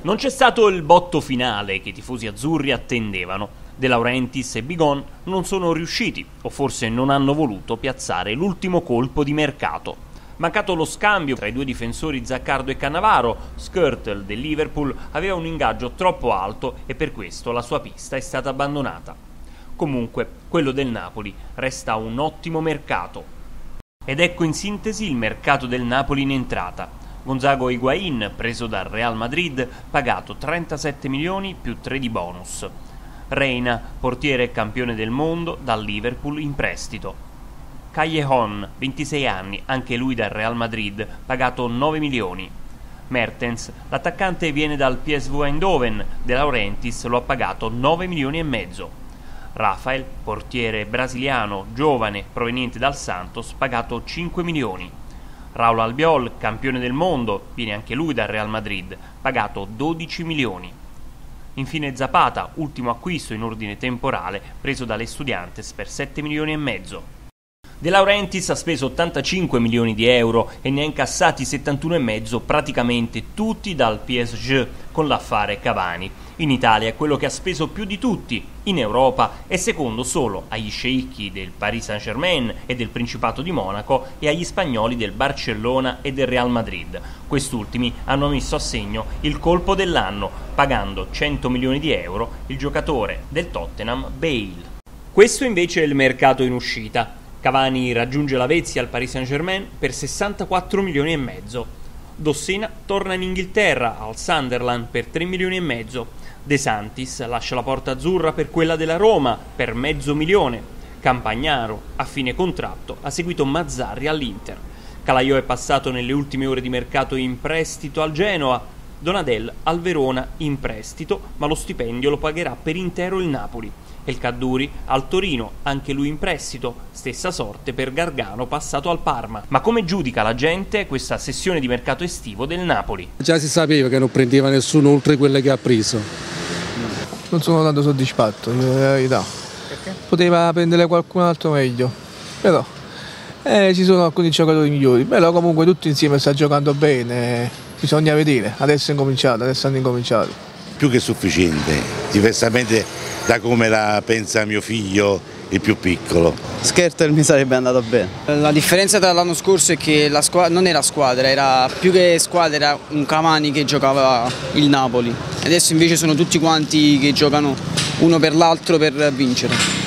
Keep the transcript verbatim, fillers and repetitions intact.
Non c'è stato il botto finale che i tifosi azzurri attendevano. De Laurentiis e Bigon non sono riusciti, o forse non hanno voluto piazzare l'ultimo colpo di mercato. Mancato lo scambio tra i due difensori Zaccardo e Cannavaro, Skrtel del Liverpool aveva un ingaggio troppo alto e per questo la sua pista è stata abbandonata. Comunque, quello del Napoli resta un ottimo mercato. Ed ecco in sintesi il mercato del Napoli in entrata. Gonzalo Higuaín, preso dal Real Madrid, pagato trentasette milioni più tre di bonus. Reina, portiere e campione del mondo, dal Liverpool in prestito. Callejon, ventisei anni, anche lui dal Real Madrid, pagato nove milioni. Mertens, l'attaccante viene dal P S V Eindhoven, De Laurentiis lo ha pagato nove milioni e mezzo. Rafael, portiere brasiliano, giovane, proveniente dal Santos, pagato cinque milioni. Raul Albiol, campione del mondo, viene anche lui dal Real Madrid, pagato dodici milioni. Infine Zapata, ultimo acquisto in ordine temporale, preso dalle Estudiantes per sette milioni e mezzo. De Laurentiis ha speso ottantacinque milioni di euro e ne ha incassati settantuno e mezzo, praticamente tutti dal P S G, con l'affare Cavani. In Italia è quello che ha speso più di tutti, in Europa è secondo solo agli sceicchi del Paris Saint-Germain e del Principato di Monaco e agli spagnoli del Barcellona e del Real Madrid. Quest'ultimi hanno messo a segno il colpo dell'anno, pagando cento milioni di euro il giocatore del Tottenham Bale. Questo invece è il mercato in uscita. Cavani raggiunge la Vezia al Paris Saint-Germain per sessantaquattro milioni e mezzo. Dossena torna in Inghilterra al Sunderland per tre milioni e mezzo. De Santis lascia la porta azzurra per quella della Roma per mezzo milione. Campagnaro, a fine contratto, ha seguito Mazzarri all'Inter. Calaiò è passato nelle ultime ore di mercato in prestito al Genoa. Donadel al Verona in prestito, ma lo stipendio lo pagherà per intero il Napoli. El Kaddouri al Torino, anche lui in prestito, stessa sorte per Gargano passato al Parma. Ma come giudica la gente questa sessione di mercato estivo del Napoli? Già si sapeva che non prendeva nessuno oltre quelle che ha preso. Non sono tanto soddisfatto, la verità. Perché? Poteva prendere qualcun altro meglio, però eh, ci sono alcuni giocatori migliori, però comunque tutti insieme sta giocando bene, bisogna vedere, adesso è incominciato, adesso hanno incominciato. Più che sufficiente, diversamente da come la pensa mio figlio, il più piccolo. Skrtel mi sarebbe andato bene. La differenza tra l'anno scorso è che la squadra non era squadra, era più che squadra, era un Cavani che giocava il Napoli. Adesso invece sono tutti quanti che giocano uno per l'altro per vincere.